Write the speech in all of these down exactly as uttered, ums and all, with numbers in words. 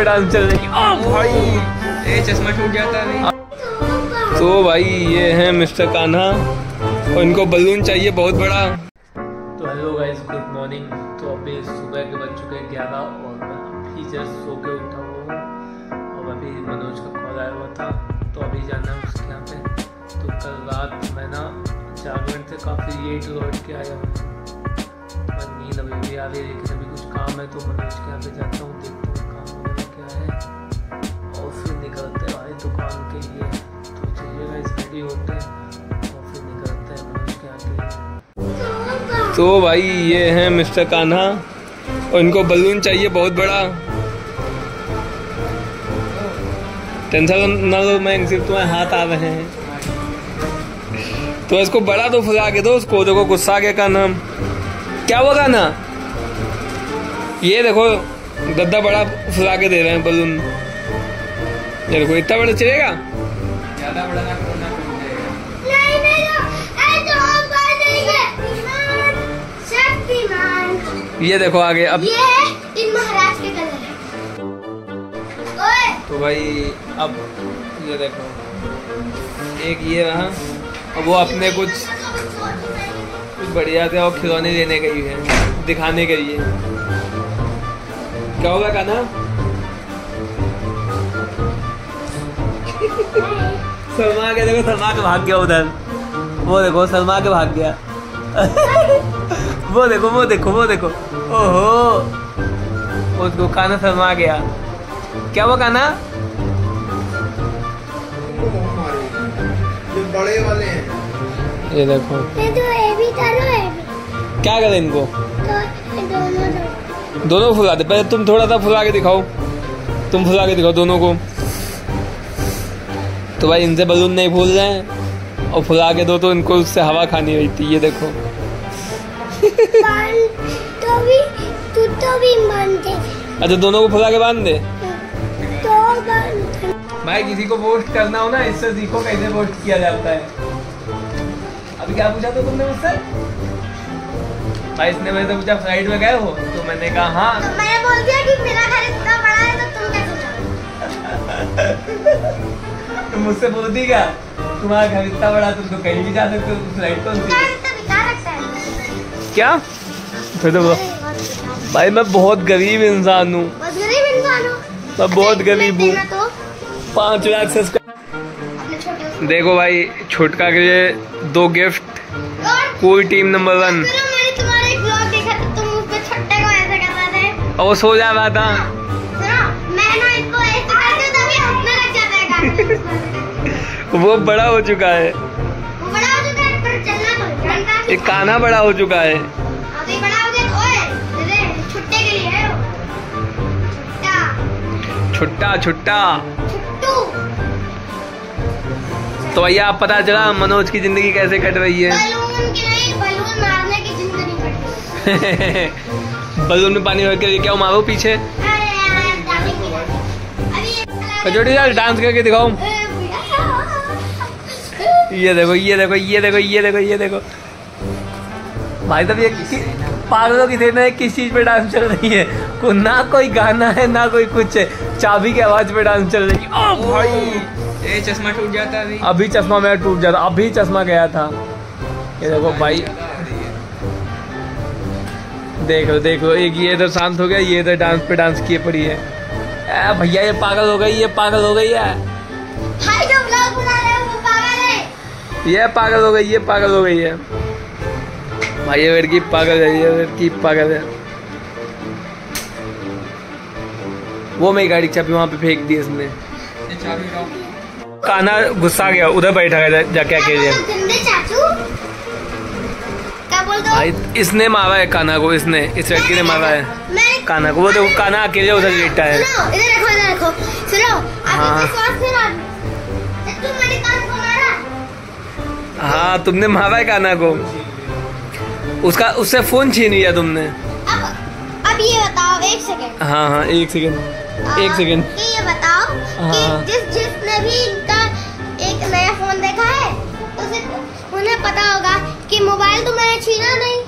Dance चल रही है। ओ भाई ए चश्मा टूट जाता है। तो भाई ये है मिस्टर कान्हा और इनको बलून चाहिए बहुत बड़ा। तो हेलो गाइस, गुड मॉर्निंग। तो अभी सुबह के बज चुके हैं ग्यारह और मैं अभी जस्ट सो के उठा हुआ हूँ और अभी मनोज का कॉल आया हुआ था तो अभी जाना है उसके यहाँ पे। तो कल रात मैं ना चार मिनट से काफ़ी लेट लौट के आया हूँ और नींद अभी भी आ रही है, लेकिन अभी कुछ काम है तो मनोज के यहाँ पे जाता हूँ, देखता हूँ काम वगैरह क्या है और फिर निकलते हैं दुकान के लिए। तो चलिए गाइस रेडी होते हैं और फिर निकलते हैं मनोज के यहाँ के लिए। तो भाई ये हैं मिस्टर कान्हा और इनको बलून चाहिए बहुत बड़ा। टेंशन ना लो, मैं सिर्फ तुम्हारे हाथ आ रहे हैं तो इसको बड़ा तो फुला के दो उसको। देखो गुस्सा आ गया कान्हा, क्या हुआ कान्हा? ये देखो गद्दा बड़ा फुला के दे रहे हैं बलून। ये देखो इतना बड़ा चलेगा? ज्यादा बड़ा ना करना पड़ेगा। नहीं नहीं ए तो हम कर देंगे शक्तिमान। ये देखो आगे अब ये इन महाराज के कलर है। ओए तो भाई अब ये देखो एक ये रहा, अब वो अपने कुछ कुछ बढ़िया थे और खिलौने लेने गई है दिखाने के लिए। क्या होगा कान्हा? सलमा के देखो, सलमा के भाग गया उधर। वो देखो सलमा के भाग गया। वो देखो वो देखो वो देखो ओहो उसको कान्हा शर्मा गया। क्या वो कान्हा? ये बड़े वाले हैं। ये देखो ये तो ये भी डालो ये भी। क्या करें इनको? तो दोनों दो। दोनों फुला दे। पहले तुम थोड़ा सा फुला के दिखाओ, तुम फुला के दिखाओ दोनों को। तो भाई इनसे बलून नहीं फूल रहे हैं और फुला के दो तो इनको उससे हवा खानी हुई थी। ये देखो तो भी तू तो भी मान दे। अच्छा दोनों को फुला के बांध दे। तो बांध। भाई किसी को पोस्ट करना हो ना, इससे सीखो कैसे पोस्ट किया जाता है। अभी क्या पूछा था तुमने मुझसे? भाई इसने मेरे से पूछा फ्लाइट में गए हो, तो मैंने कहा हाँ। तो मैंने बोल दिया कि मेरा घर इतना बड़ा है तो तुम कैसे जाओगे? तुम मुझसे बोलती क्या तुम्हारा घर इतना बड़ा तुम तो कहीं भी जा सकते हो, फ्लाइट कौन सी? क्या फिर तो भाई मैं बहुत गरीब इंसान हूँ, मैं बहुत गरीब हूँ। पाँच लाख सब्सक्राइबर। देखो भाई छोटका के लिए दो गिफ्ट, कोई टीम नंबर वन। और वो सो जा रहा था। वो बड़ा हो चुका है, वो बड़ा हो चुका है पर चलना तो एक कान्हा बड़ा हो चुका है। अभी बड़ा हो गया। ओए दे छुट्टे के लिए है छुट्टा छुट्टा छुट्टा। छुट्टू। तो भैया आप पता चला मनोज की जिंदगी कैसे कट रही है? बलून की नहीं, बलून मारने की जिंदगी कट रही है। बलून में पानी भर के क्या मारो पीछे। अरे यार डालेंगे अभी। कचौड़ी यार डांस करके दिखाओ। ये देखो ये देखो ये देखो ये देखो ये देखो भाई साहब ये पागलों की सेना है। किस चीज पे डांस चल रही है? को ना कोई गाना है ना कोई कुछ है, चाबी की आवाज पे डांस चल रही है। ओ भाई ए चश्मा टूट जाता है। अभी चश्मा मेरा टूट जाता, अभी चश्मा गया था। ये देखो भाई देख लो देख लो, एक ये इधर शांत हो गया, ये इधर डांस पे डांस किए पड़ी है। ए भैया ये पागल हो गई, ये पागल हो गई है। भाई जो व्लॉग बना रहे हैं वो पागल है। ये पागल हो गई, ये पागल हो गई है भाई। ये लड़की पागल है, ये लड़की पागल है। वो मेरी गाड़ी चाबी वहां पे फेंक दी इसने। कान्हा गुस्सा गया, उधर बैठा गया जाके अकेले। क्या बोल दो? भाई इसने मारा है कान्हा को, इसने इस लड़की ने मारा है कान्हा को। वो देखो कान्हा अकेले उधर लेटा है। सुनो इधर देखो इधर देखो सुनो। हाँ। तुम मेरे कान को मारा। हाँ तुमने मारा है कान्हा को, उसका उससे फोन छीन लिया तुमने। अब अब ये बताओ एक सेकंड। हाँ हाँ एक सेकंड एक सेकंड ये बताओ हाँ। कि जिस जिसने भी इनका एक नया फोन देखा है तो सिर्फ उन्हें पता होगा कि मोबाइल तो मैंने छीना नहीं।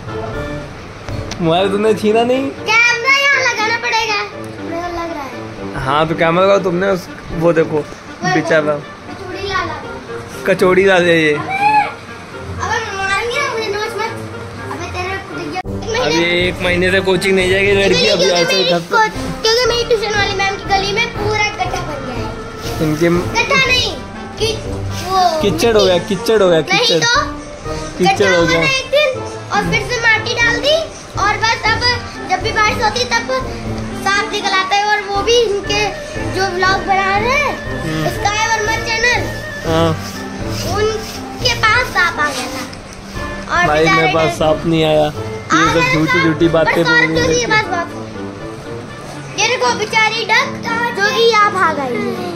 मोबाइल तुमने छीना नहीं? कैमरा यहाँ लगाना पड़ेगा, मेरा लग रहा है। हाँ तो क्या मतलब तुमने उस वो देखो बिचा हुआ कचौड़ी ला ला। कचौड़ी ला दे ये। अबे मारेंगे ना मुझे, नोच मत। अबे तेरे को अब ये एक महीने से कोचिंग नहीं जाएगी लड़की, अभी ऐसे ही घर पे। क्योंकि मेरी ट्यूशन वाली मैम की गली में पूरा गड्ढा बन गया है। इनके गड्ढा नहीं कि वो किचड़ हो गया, किचड़ हो गया, नहीं किचड़ तो किचड़ गड्ढा हो हुआ गया। ना एक दिन और फिर से माटी डाल दी और बस अब जब भी बारिश होती तब सांप निकल आता है। और वो भी इनके जो व्लॉग बना रहे हैं स्काई वर्मा चैनल, हाँ उनके पास सांप आ गया था। और भाई मेरे पास सांप नहीं आया, ये सब झूठी झूठी बातें बोल रही है। बस बस ये देखो बेचारी डक जो कि यहाँ भाग आई है।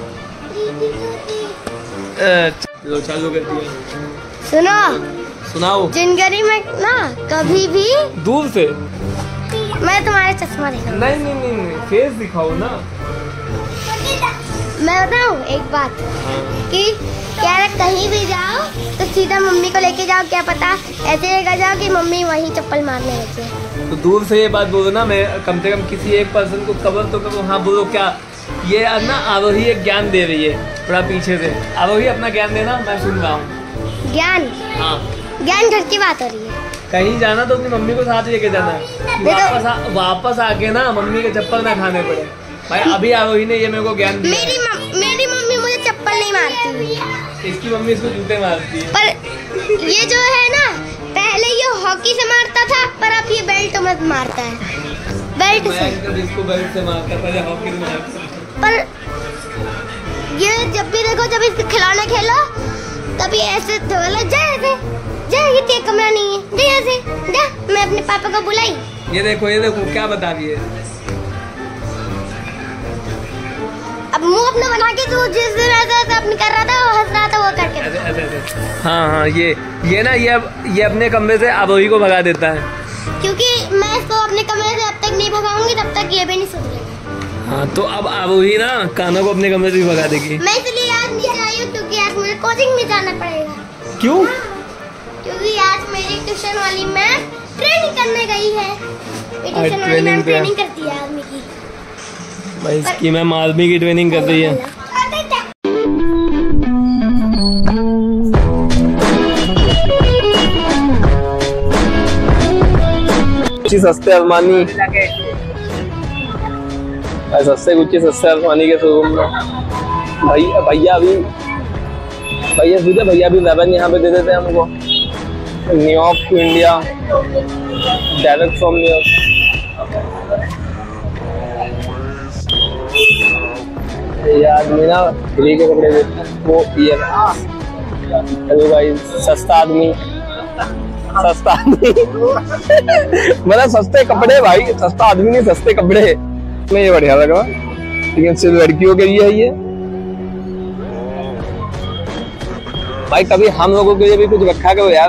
चलो चालू कर दिया। सुनो सुनाओ। जिनगरी में ना कभी भी दूर से मैं तुम्हारा चश्मा दिखाऊं। नहीं नहीं नहीं, नहीं। फेस दिखाओ ना। मैं बताऊं एक बात हाँ। कि क्या है, कहीं भी जाओ तो सीधा मम्मी को लेके जाओ। क्या पता ऐसे लेकर जाओ कि मम्मी वहीं चप्पल मारने लगे। तो दूर से ये बात बोलो ना, मैं कम से कम किसी एक पर्सन को कवर तो करो। हाँ बोलो क्या ये ना आरोही एक ज्ञान दे रही है थोड़ा पीछे से। आरोही अपना ज्ञान देना, मैं सुन रहा हूँ। ज्ञान हाँ ज्ञान घर की बात हो रही है। कहीं जाना तो अपनी मम्मी को साथ लेके जाना कि वापस आ, वापस आके ना मम्मी के चप्पल ना खाने पड़े। भाई अभी आरोही ने ये मेरे को ज्ञान दिया। मेरी मम, मेरी मम्मी मुझे चप्पल नहीं मारती, इसकी मम्मी इसको जूते मारती है। पर ये जो है ना पहले ये हॉकी से मारता था, पर अब ये बेल्ट मत मारता है, बेल्ट से। इसको बेल्ट से मारता, पहले हॉकी से मारता। पर ये जब भी देखो, जब इसके खिलौने खेलो तभी ऐसे बोला जा ऐसे जा, ये तेरा कमरा नहीं है, जा ऐसे जा। मैं अपने पापा को बुलाई। ये देखो ये देखो क्या बता रही है। अब मुंह अपना बना के तो जिस दिन ऐसा ऐसा अपने कर रहा था, वो हंस रहा था, वो करके ऐसे ऐसे ऐसे। हाँ हाँ ये ये ना ये ये अपने कमरे से आरोही को भगा देता है। क्योंकि मैं इसको अपने कमरे से अब तक नहीं भगाऊंगी तब तक ये भी नहीं सुधरेगा। हाँ तो अब आरोही ना कान्हा को अपने कमरे से भी भगा देगी। मैं इसलिए आज नीचे आई हूँ क्योंकि आज मुझे कोचिंग में जाना पड़ेगा। क्यों? क्योंकि आज मेरी ट्यूशन वाली मैम ट्रेनिंग करने गई है। मेरी ट्यूशन वाली मैम ट्रेनिंग पे? ट्रेनिंग करती है आर्मी की। भाई इसकी मैम आर्मी की ट्रेनिंग कर रही है। सस्ते अरमानी, सस्ते गुच्ची सस्ते अरमानी के शोरूम में भैया भैया भी भैया सीधे भैया भी वेबन यहाँ पे दे देते हैं हमको। New York to India, direct from New York. ये आदमी ना फ्री के कपड़े देते हैं, वो ये हेलो भाई सस्ता आदमी, सस्ता आदमी मतलब सस्ते कपड़े भाई, सस्ता आदमी नहीं सस्ते कपड़े। मैं ये बढ़िया लगा, लेकिन सिर्फ लड़कियों के लिए है ये। भाई कभी हम लोगों के लिए भी कुछ रखा करो यार।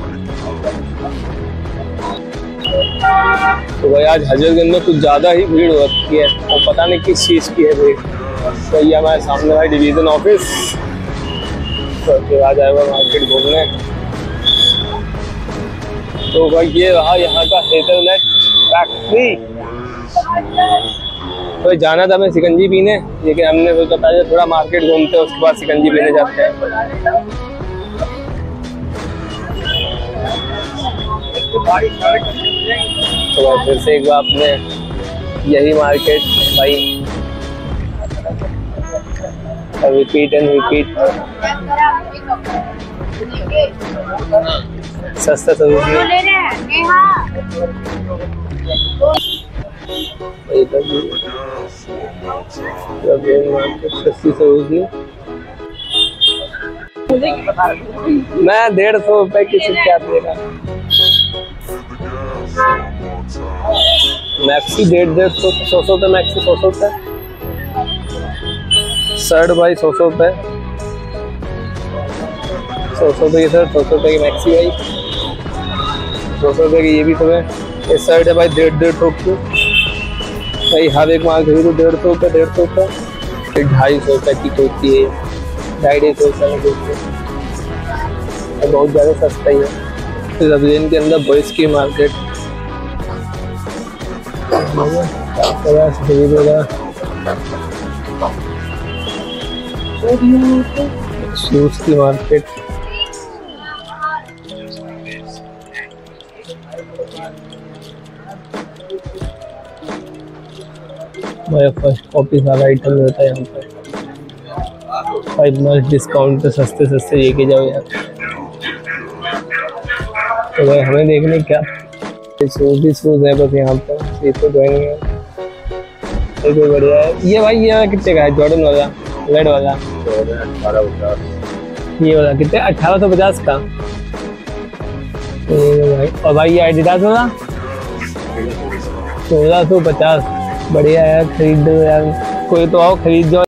तो भाई आज हजरतगंज में कुछ ज्यादा ही भीड़ हो रखी है और पता नहीं किस चीज की है भीड़। तो ये हमारे सामने भाई डिवीजन ऑफिस, तो फिर आ जाएगा मार्केट घूमने। तो भाई ये रहा यहाँ का हेजलनट फैक्ट्री। तो जाना था मैं सिकंजी पीने, लेकिन हमने सोचा था थोड़ा मार्केट घूमते हैं उसके बाद सिकंजी पीने जाते हैं। तो भाई फिर से एक बार अपने यही मार्केट भाई रिपीट एंड रिपीट। सस्ता सब्जी सस्ती सब्जी मैं डेढ़ सौ रुपए की क्या देगा। मैक्सी डेढ़ डेढ़ सौ सौ सौ रुपये मैक्सी सौ सौ रुपये शर्ट भाई सौ सौ रुपये सौ सौ रुपये की शर्ट सौ सौ रुपये की मैक्सी भाई सौ सौ रुपये की ये भी सब है। ये शर्ट है भाई डेढ़ डेढ़ सौ की भाई हर एक माल खरीदो डेढ़ सौ रुपये डेढ़ सौ रुपये फिर ढाई सौ रुपये की होती है ढाई ढाई सौ रुपये की होती है बहुत ज़्यादा सस्ता ही है। फिर रबीन के अंदर बॉयज़ की मार्केट शूज की मार्केट। भाई फर्स्ट कॉपी सारा आइटम रहता है यहाँ पर। फाइव मंथ डिस्काउंट पे सस्ते सस्ते लेके जाओ यार। तो भाई हमें देखने क्या शूज ही शूज है बस यहाँ पर। ये तो ड्राइंग है, ये तो बढ़िया है। ये भाई ये कितने का है? जॉर्डन वाला रेड वाला अठारह पचास। ये वाला कितने? अठारह सौ पचास का। भाई और भाई ये एडिडास वाला सोलह सौ पचास। बढ़िया है, खरीद दो यार। कोई तो आओ खरीद जाओ।